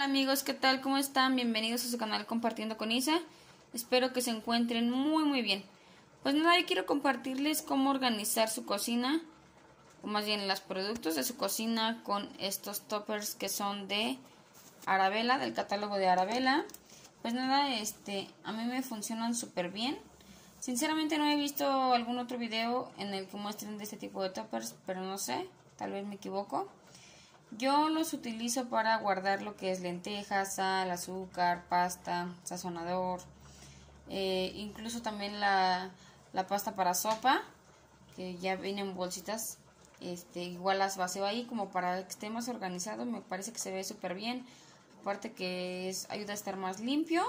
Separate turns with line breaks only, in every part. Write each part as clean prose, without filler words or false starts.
amigos, ¿qué tal? ¿Cómo están? Bienvenidos a su canal Compartiendo con Isa. Espero que se encuentren muy bien. Pues nada, yo quiero compartirles cómo organizar su cocina, o más bien los productos de su cocina con estos toppers que son de Arabella, del catálogo de Arabella. Pues nada, a mí me funcionan súper bien. Sinceramente no he visto algún otro video en el que muestren de este tipo de toppers, pero no sé, tal vez me equivoco. Yo los utilizo para guardar lo que es lentejas, sal, azúcar, pasta, sazonador, incluso también la pasta para sopa, que ya viene en bolsitas, igual las vacío ahí como para que esté más organizado. Me parece que se ve súper bien, aparte que ayuda a estar más limpio.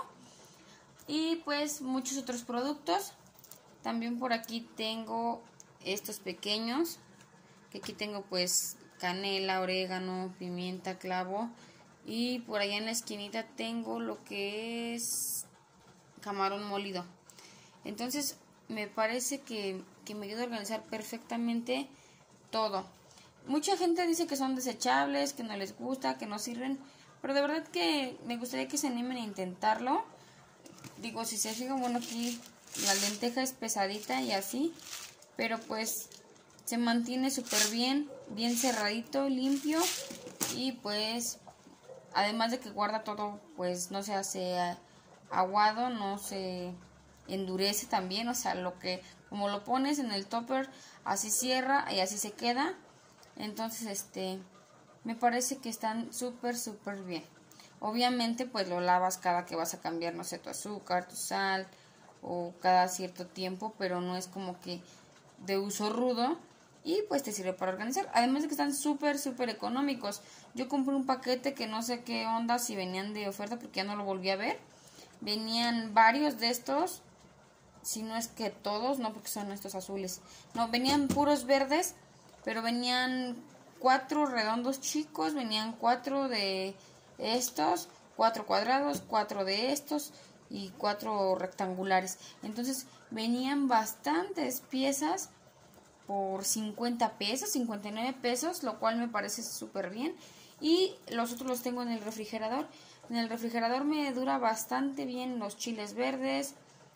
Y pues muchos otros productos. También por aquí tengo estos pequeños, que aquí tengo pues canela, orégano, pimienta, clavo, y por allá en la esquinita tengo lo que es camarón molido. Entonces me parece que me ayuda a organizar perfectamente todo. Mucha gente dice que son desechables, que no les gusta, que no sirven, pero de verdad que me gustaría que se animen a intentarlo. Digo, si se fijan, bueno, aquí la lenteja es pesadita y así, pero pues se mantiene súper bien cerradito, limpio, y pues además de que guarda todo, pues no se hace aguado, no se endurece también, o sea, como lo pones en el topper, así cierra y así se queda. Entonces, me parece que están súper bien. Obviamente, pues lo lavas cada que vas a cambiar, no sé, tu azúcar, tu sal, o cada cierto tiempo, pero no es como que de uso rudo. Y pues te sirve para organizar. Además de que están súper económicos. Yo compré un paquete que no sé qué onda, si venían de oferta, porque ya no lo volví a ver. Venían varios de estos, si no es que todos, no, porque son estos azules. No, venían puros verdes, pero venían 4 redondos chicos, venían 4 de estos, 4 cuadrados, 4 de estos y 4 rectangulares. Entonces venían bastantes piezas por 50 pesos, 59 pesos, lo cual me parece súper bien. Y los otros los tengo en el refrigerador. En el refrigerador me dura bastante bien los chiles verdes,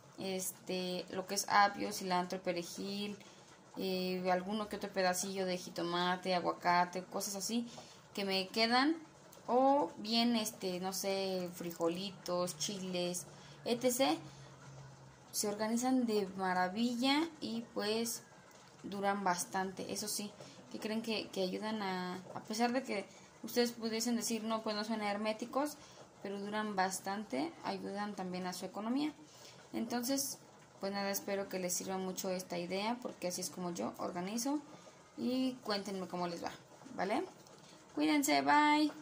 lo que es apio, cilantro, perejil, alguno que otro pedacillo de jitomate, aguacate, cosas así que me quedan, o bien no sé, frijolitos, chiles, etc. Se organizan de maravilla y pues duran bastante. Eso sí, que creen que ayudan a pesar de que ustedes pudiesen decir no, pues no son herméticos, pero duran bastante, ayudan también a su economía. Entonces, pues nada, espero que les sirva mucho esta idea, porque así es como yo organizo, y cuéntenme cómo les va, ¿vale? Cuídense, bye.